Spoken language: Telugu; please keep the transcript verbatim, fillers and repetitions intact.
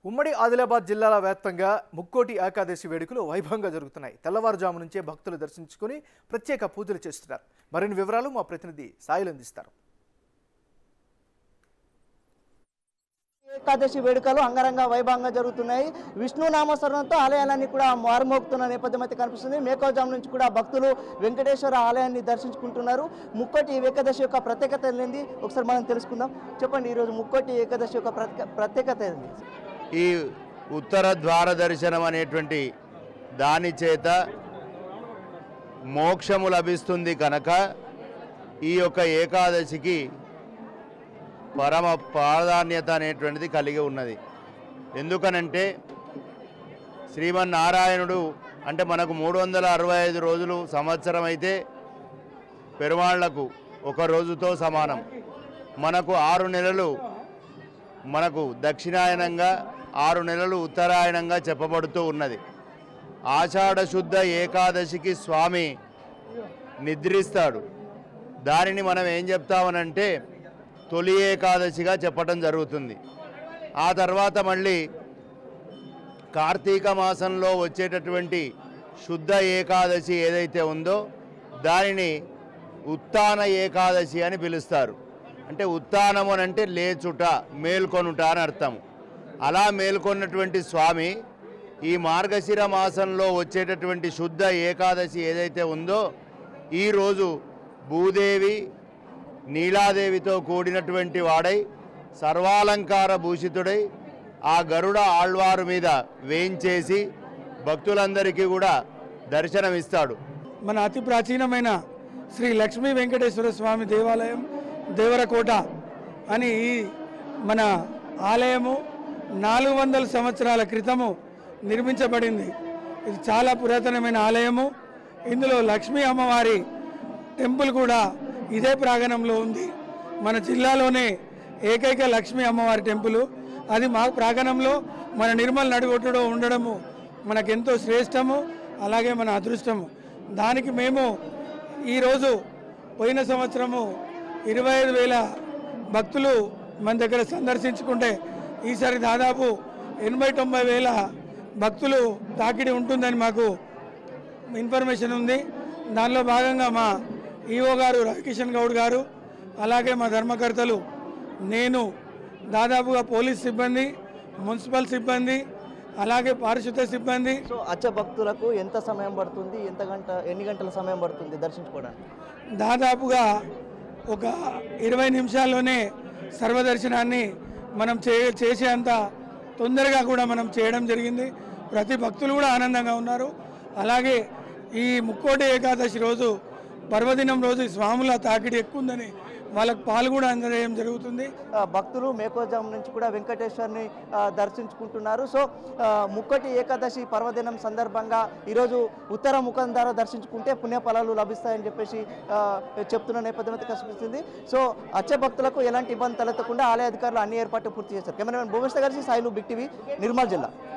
ఉమ్మడి ఆదిలాబాద్ జిల్లాల వ్యాప్తంగా ముక్కోటి ఏకాదశి వేడుకలు వైభవంగా జరుగుతున్నాయి. తెల్లవారుజాము నుంచే భక్తులు దర్శించుకుని ప్రత్యేక పూజలు చేస్తున్నారు. మరిన్ని వివరాలు మా ప్రతినిధి సాయిలు అందిస్తారు. ఏకాదశి వేడుకలు అంగరంగ వైభవంగా జరుగుతున్నాయి. విష్ణు నామస్మరణతో ఆలయాలన్నీ కూడా మారుమోగుతున్న నేపథ్యం అయితే కనిపిస్తుంది. మేకోజాం నుంచి కూడా భక్తులు వెంకటేశ్వర ఆలయాన్ని దర్శించుకుంటున్నారు. ముక్కోటి ఏకాదశి యొక్క ప్రత్యేకత ఏంది ఒకసారి మనం తెలుసుకుందాం. చెప్పండి, ఈరోజు ముక్కోటి ఏకాదశి యొక్క ప్రత్యేకత ఏంది? ఈ ఉత్తర ద్వార దర్శనం అనేటువంటి దాని చేత మోక్షము లభిస్తుంది కనుక ఈ యొక్క ఏకాదశికి పరమ ప్రాధాన్యత అనేటువంటిది కలిగి ఉన్నది. ఎందుకనంటే శ్రీమన్నారాయణుడు అంటే మనకు మూడు వందల అరవై ఐదు రోజులు సంవత్సరం అయితే పెరుమాళ్లకు ఒక రోజుతో సమానం. మనకు ఆరు నెలలు మనకు దక్షిణాయనంగా, ఆరు నెలలు ఉత్తరాయణంగా చెప్పబడుతూ ఉన్నది. ఆషాఢ శుద్ధ ఏకాదశికి స్వామి నిద్రిస్తాడు. దానిని మనం ఏం చెప్తామనంటే తొలి ఏకాదశిగా చెప్పటం జరుగుతుంది. ఆ తర్వాత మళ్ళీ కార్తీక మాసంలో వచ్చేటటువంటి శుద్ధ ఏకాదశి ఏదైతే ఉందో దానిని ఉత్తాన ఏకాదశి అని పిలుస్తారు. అంటే ఉత్తానము అని అంటే లేచుట, మేల్కొనుట అని అర్థం. అలా మేల్కొన్నటువంటి స్వామి ఈ మార్గశిర మాసంలో వచ్చేటటువంటి శుద్ధ ఏకాదశి ఏదైతే ఉందో ఈరోజు భూదేవి నీలాదేవితో కూడినటువంటి వాడై సర్వాలంకార భూషితుడై ఆ గరుడ ఆళ్వారు మీద వేంచేసి భక్తులందరికీ కూడా దర్శనమిస్తాడు. మన అతి ప్రాచీనమైన శ్రీ లక్ష్మీ వెంకటేశ్వర స్వామి దేవాలయం దేవరకోట అని ఈ మన ఆలయము నాలుగు వందల సంవత్సరాల క్రితము నిర్మించబడింది. ఇది చాలా పురాతనమైన ఆలయము. ఇందులో లక్ష్మీ అమ్మవారి టెంపుల్ కూడా ఇదే ప్రాంగణంలో ఉంది. మన జిల్లాలోనే ఏకైక లక్ష్మీ అమ్మవారి టెంపుల్ అది మా ప్రాంగణంలో మన నిర్మల్ నడిగొట్టులో ఉండడము మనకెంతో శ్రేష్టము, అలాగే మన అదృష్టము. దానికి మేము ఈరోజు పోయిన సంవత్సరము ఇరవై ఐదు వేల భక్తులు మన దగ్గర సందర్శించుకుంటే ఈసారి దాదాపు ఎనభై తొంభై వేల భక్తులు తాకిడి ఉంటుందని మాకు ఇన్ఫర్మేషన్ ఉంది. దానిలో భాగంగా మా ఈఓ గారు రవికిషన్ గౌడ్ గారు, అలాగే మా ధర్మకర్తలు, నేను, దాదాపుగా పోలీస్ సిబ్బంది, మున్సిపల్ సిబ్బంది, అలాగే పారిశుద్ధ్య సిబ్బంది. సో అచ్చ భక్తులకు ఎంత సమయం పడుతుంది? ఎంత గంట ఎన్ని గంటల సమయం పడుతుంది దర్శించుకోవడానికి? దాదాపుగా ఒక ఇరవై నిమిషాల్లోనే సర్వదర్శనాన్ని మనం చే చేసేంత తొందరగా కూడా మనం చేయడం జరిగింది. ప్రతి భక్తులు కూడా ఆనందంగా ఉన్నారు. అలాగే ఈ ముక్కోటి ఏకాదశి రోజు పర్వదినం రోజు స్వాముల తాకిడి ఎక్కువ ఉందని వాళ్ళకు పాలు కూడా అందజేయడం జరుగుతుంది. భక్తులు మేకోజాం నుంచి కూడా వెంకటేశ్వర్ని దర్శించుకుంటున్నారు. సో ముక్కోటి ఏకాదశి పర్వదినం సందర్భంగా ఈరోజు ఉత్తర ముఖం ద్వారా దర్శించుకుంటే పుణ్యఫలాలు లభిస్తాయని చెప్పేసి చెప్తున్న నేపథ్యం అయితే కనిపిస్తుంది. సో అచ్చ భక్తులకు ఎలాంటి ఇబ్బంది తలెత్తకుండా ఆలయ అధికారులు అన్ని ఏర్పాట్లు పూర్తి చేశారు. కెమెరామెన్ భూమేష్ కలిసి సాయిలు, బిగ్ టీవీ, నిర్మల్ జిల్లా.